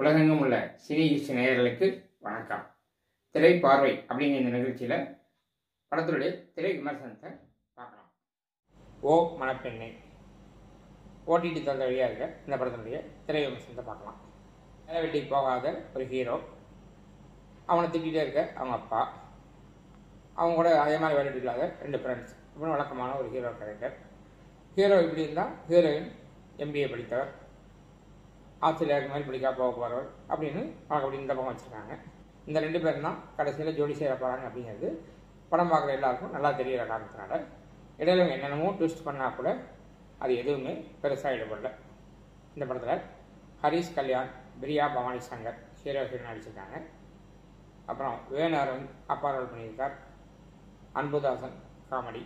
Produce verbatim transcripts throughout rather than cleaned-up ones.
உலகெங்கும் உள்ள சினி நேயர்களுக்கு வணக்கம். திரை பார்வை அப்படிங்கிற இந்த நிகழ்ச்சியில் படத்துடைய திரை விமர்சனத்தை பார்க்கலாம். ஓ மணப்பெண்ணே ஓடிடி தந்த வழியாக இருக்க இந்த படத்தினுடைய திரை விமர்சனத்தை பார்க்கலாம். வேலை வெட்டிக்கு போகாத ஒரு ஹீரோ, அவனை திட்டிகிட்டே இருக்க அவங்க அப்பா, அவங்க கூட அதே மாதிரி வேலை இல்லாத ரெண்டு ஃப்ரெண்ட்ஸ், இப்படி வழக்கமான ஒரு ஹீரோ கேரக்டர். ஹீரோ இப்படி இருந்தால் ஹீரோயின் எம்பிஏ படித்தவர், ஆஸ்திரேலியாவுக்கு மேல் படிக்கா போக போகிறவர் அப்படின்னு அவங்க அப்படி இந்த பக்கம் வச்சுருக்காங்க. இந்த ரெண்டு பேரும் தான் கடைசியில் ஜோடி சேர போகிறாங்க அப்படிங்கிறது படம் பார்க்குற எல்லாருக்கும் நல்லா தெரிகிற காரணத்தினால இடையில என்னென்னமோ ட்விஸ்ட் பண்ணால் கூட அது எதுவுமே பெருசாக ஈடுபடல. இந்த படத்தில் ஹரிஷ் கல்யாண், பிரியா பவானி சங்கர் ஹீரோ ஹீரோ நடிச்சிருக்காங்க. அப்புறம் வேணு அரவிந்த் அப்பா ரோல் பண்ணியிருக்கார். அன்புதாசன் காமெடி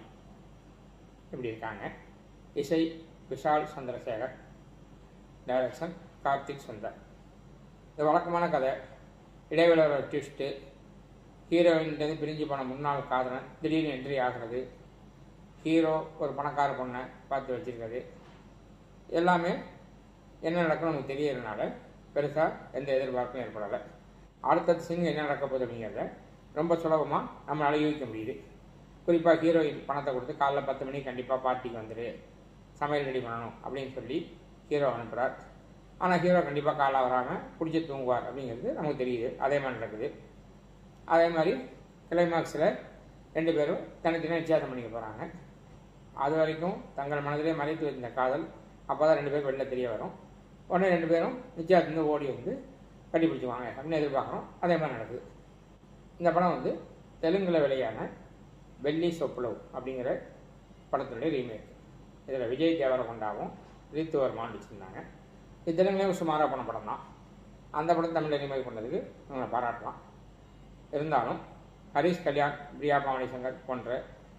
இப்படி இருக்காங்க. இசை விஷால் சந்திரசேகர், டைரக்ஷன் கார்த்திக் சுந்தர். இது வழக்கமான கதை. இடைவேளை ட்விஸ்ட்டு, ஹீரோயின்லேருந்து பிரிஞ்சு போன முன்னாள் காதலன் திடீர்னு என்ட்ரி ஆகிறது, ஹீரோ ஒரு பணக்கார பொண்ணை பார்த்து வச்சுருக்கிறது, எல்லாமே என்ன நடக்கும் நமக்கு தெரியறதுனால பெருசாக எந்த எதிர்பார்ப்பும் ஏற்படலை. அடுத்தது சிங் என்ன நடக்க போகுது அப்படிங்கிறத ரொம்ப சுலபமாக நம்மளால் யூகிக்க முடியுது. குறிப்பாக ஹீரோயின் பணத்தை கொடுத்து காலைல பத்து மணிக்கு கண்டிப்பாக பார்ட்டிக்கு வந்துடு, சமையல் ரெடி பண்ணணும் அப்படின்னு சொல்லி ஹீரோ அனுப்புகிறார். ஆனால் ஹீரோ கண்டிப்பாக காலைல வராமல் குடிச்சு தூங்குவார் அப்படிங்கிறது நமக்கு தெரியுது. அதே மாதிரி நடக்குது. அதே மாதிரி கிளைமாக்ஸில் ரெண்டு பேரும் தனித்தனியாக நிச்சயாதம் பண்ணிக்க போகிறாங்க. அது வரைக்கும் தங்கள் மனதிலே மறைத்து வைத்த காதல் அப்போ தான் ரெண்டு பேரும் வெளில தெரிய வரும். உடனே ரெண்டு பேரும் நிச்சயாத்திலேருந்து ஓடி வந்து கட்டிப்பிடிச்சுவாங்க அப்படின்னு எதிர்பார்க்குறோம். அதே மாதிரி நடக்குது. இந்த படம் வந்து தெலுங்கில் வெளியான பெல்லி சொப்புலவ் அப்படிங்கிற படத்தினுடைய ரீமேக். இதில் விஜய் தேவரகொண்டாவும் ரீத்து வர்மான்னு நடிச்சிருந்தாங்க. இது தெலுங்குலேயும் சுமாராக பண்ண படம் தான். அந்த படம் தமிழில் ரீமேக் பண்ணதுக்கு நாங்கள் பாராட்டலாம். இருந்தாலும் ஹரிஷ் கல்யாண், பிரியா பவானி சங்கர் போன்ற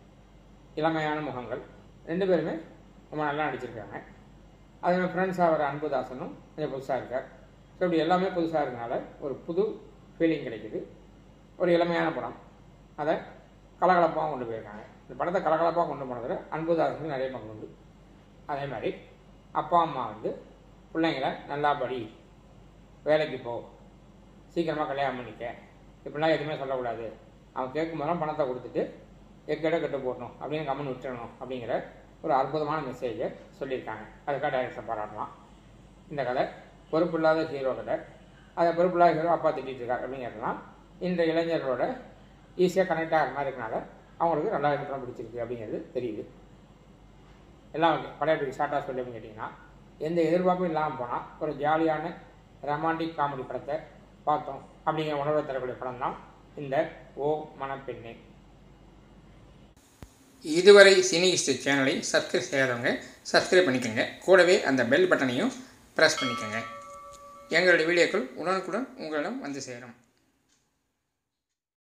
இளமையான முகங்கள் ரெண்டு பேருமே ரொம்ப நல்லா நடிச்சிருக்காங்க. அதேமாதிரி ஃப்ரெண்ட்ஸாக வர அன்புதாசனும் கொஞ்சம் புதுசாக இருக்கார். ஸோ இப்படி எல்லாமே புதுசாக இருக்கனால ஒரு புது ஃபீலிங் கிடைக்குது. ஒரு இளமையான படம், அதை கலகலப்பாக கொண்டு போயிருக்காங்க. இந்த படத்தை கலகலப்பாக கொண்டு போனதில் அன்புதாசனுக்கு நிறைய பங்கு உண்டு. அதே மாதிரி அப்பா அம்மா வந்து பிள்ளைங்களை நல்லா படி, வேலைக்கு போ, சீக்கிரமாக கல்யாணம் பண்ணிக்க, இப்படிலாம் எதுவுமே சொல்லக்கூடாது, அவன் கேட்கும் போதெல்லாம் பணத்தை கொடுத்துட்டு எக்கட கட்டு போடணும் அப்படின்னு கம்மன் விட்டுறணும் அப்படிங்கிற ஒரு அற்புதமான மெசேஜை சொல்லியிருக்காங்க. அதுக்காக டைரக்டர் பாராட்டலாம். இந்த கதை பொறுப்பில்லாத ஹீரோ கதை. அதை பொறுப்பில்லாத ஹீரோ அப்பா திட்டிகிட்டு இருக்கார் அப்படிங்கிறதுலாம் இந்த இளைஞர்களோட ஈஸியாக கனெக்ட் ஆகிற மாதிரி இருக்கனால அவங்களுக்கு நல்லா படம் பிடிச்சிருக்கு அப்படிங்கிறது தெரியுது. எல்லாம் ஓகே. படம் ஷார்ட்டாக சொல்லி அப்படின்னு கேட்டிங்கன்னா, எந்த எதிர்பார்ப்பும் இல்லாமல் போனால் ஒரு ஜாலியான ரொமான்டிக் காமெடி படத்தை பார்த்தோம் அப்படிங்கிற உணர்வை தரக்கூடிய படம் தான் இந்த ஓ மணப்பெண்ணே. இதுவரை சினி ஹிஸ்டரி சேனலை சப்ஸ்கிரைப் செய்யாதவங்க சப்ஸ்கிரைப் பண்ணிக்கோங்க. கூடவே அந்த பெல் பட்டனையும் ப்ரெஸ் பண்ணிக்கோங்க. எங்களுடைய வீடியோக்கள் உடனுக்குடன் உங்களிடம் வந்து சேரும்.